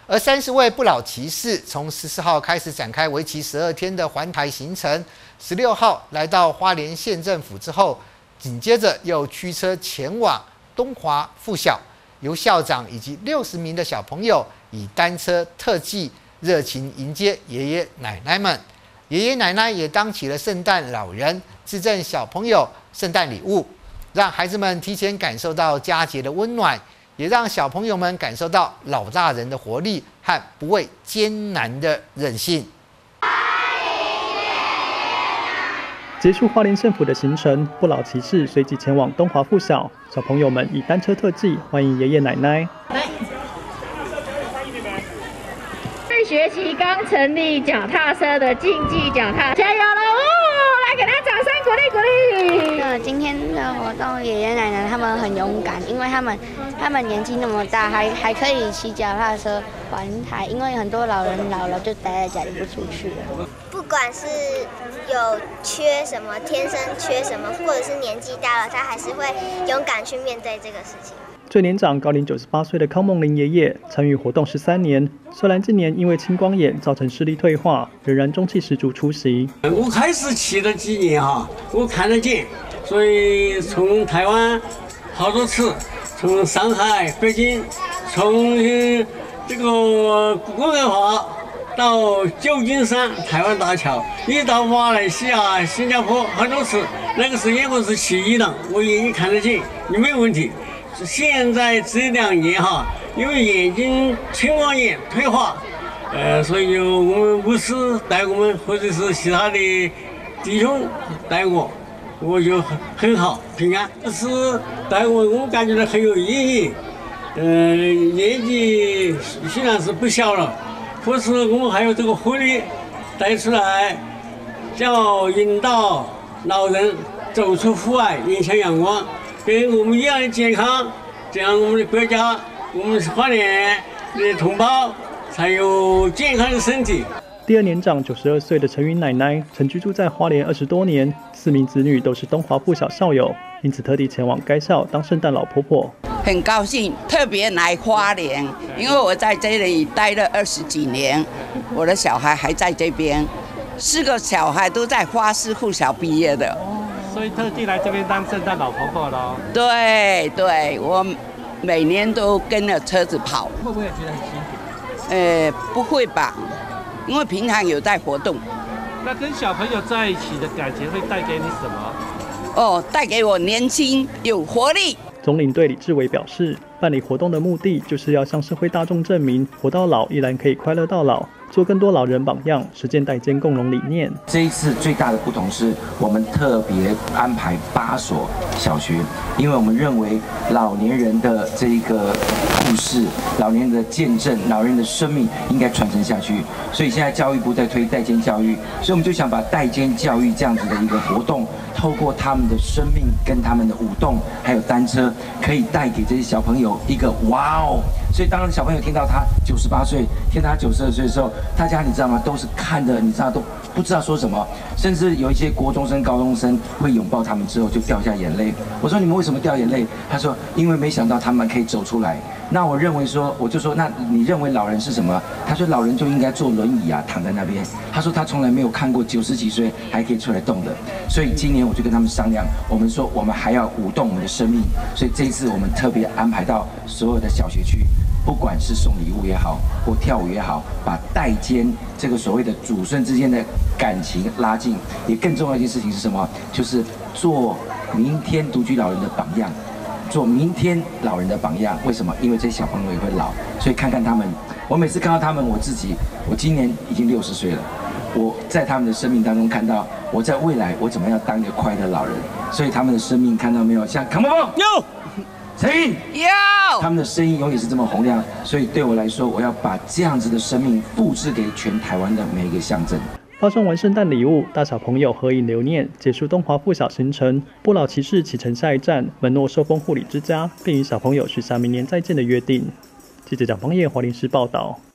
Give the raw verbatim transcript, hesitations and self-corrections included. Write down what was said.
而三十位不老骑士从十四号开始展开为期十二天的环台行程，十六号来到花莲县政府之后，紧接着又驱车前往东华附小，由校长以及六十名的小朋友以单车特技热情迎接爷爷奶奶们。爷爷奶奶也当起了圣诞老人，致赠小朋友圣诞礼物，让孩子们提前感受到佳节的温暖，也让小朋友们感受到老大人的活力和不畏艰难的韧性。 结束花莲县府的行程，不老骑士随即前往东华附小，小朋友们以单车特技欢迎爷爷奶奶。 这学期刚成立脚踏车的竞技脚踏，加油了哦！来给他掌声鼓励鼓励。 呃，今天的活动，爷爷奶奶他们很勇敢，因为他们他们年纪那么大，还还可以骑脚踏车环台，因为很多老人老了就待在家里不出去了。 不管是有缺什么，天生缺什么，或者是年纪大了，他还是会勇敢去面对这个事情。 最年长高龄九十八岁的康梦麟爷爷参与活动十三年，虽然今年因为青光眼造成视力退化，仍然中气十足出席。 我开始骑了几年哈，我看得见，所以从台湾好多次，从上海、北京，从这个温哥华到旧金山、台湾大桥，一到马来西亚、新加坡好多次。那个时间我是骑一档，我眼睛看得见，也没有问题。现在这两年哈，因为眼睛青光眼退化，呃，所以我们牧师带我们，或者是其他的弟兄带我，我就很很好平安。这是带我，我感觉到很有意义。呃，年纪虽然是不小了，可是我们还有这个活力带出来，叫引导老人走出户外，迎向阳光。跟我们一样的健康，这样我们的国家，我们花莲的同胞才有健康的身体。 第二年长九十二岁的陈云奶奶，曾居住在花莲二十多年，四名子女都是东华附小校友，因此特地前往该校当圣诞老婆婆。 很高兴，特别来花莲，因为我在这里待了二十几年，我的小孩还在这边，四个小孩都在花市附小毕业的。 所以特地来这边当圣诞老婆婆咯。 对对，我每年都跟着车子跑。 会不会觉得很辛苦？ 呃，不会吧，因为平常有在活动。 那跟小朋友在一起的感觉会带给你什么？ 哦，带给我年轻有活力。 总领队李志伟表示，办理活动的目的就是要向社会大众证明，活到老依然可以快乐到老。做更多老人榜样，实践代间共荣理念。 这一次最大的不同是我们特别安排八所小学，因为我们认为老年人的这一个故事、老年人的见证、老人的生命应该传承下去。所以现在教育部在推代间教育，所以我们就想把代间教育这样子的一个活动，透过他们的生命跟他们的舞动，还有单车，可以带给这些小朋友一个哇哦。所以当小朋友听到他九十八岁，听到他九十二岁的时候，大家你知道吗？都是看的，你知道都不知道说什么，甚至有一些国中生、高中生会拥抱他们之后就掉下眼泪。我说你们为什么掉眼泪？他说因为没想到他们可以走出来。那我认为说，我就说那你认为老人是什么？他说老人就应该坐轮椅啊，躺在那边。他说他从来没有看过九十几岁还可以出来动的。所以今年我就跟他们商量，我们说我们还要舞动我们的生命。所以这一次我们特别安排到所有的小学去。不管是送礼物也好，或跳舞也好，把代间这个所谓的祖孙之间的感情拉近。也更重要的一件事情是什么？就是做明天独居老人的榜样，做明天老人的榜样。为什么？因为这些小朋友也会老，所以看看他们。我每次看到他们，我自己，我今年已经六十岁了。我在他们的生命当中看到，我在未来我怎么样当一个快乐的老人。所以他们的生命看到没有？像康梦梦有。陈云有， 他们的声音永远是这么洪亮，所以对我来说，我要把这样子的生命复制给全台湾的每一个乡镇。 发送完圣诞礼物，大小朋友合影留念，结束东华附小行程。不老骑士启程下一站门诺寿丰护理之家，并与小朋友许下明年再见的约定。记者蒋方业华林市报道。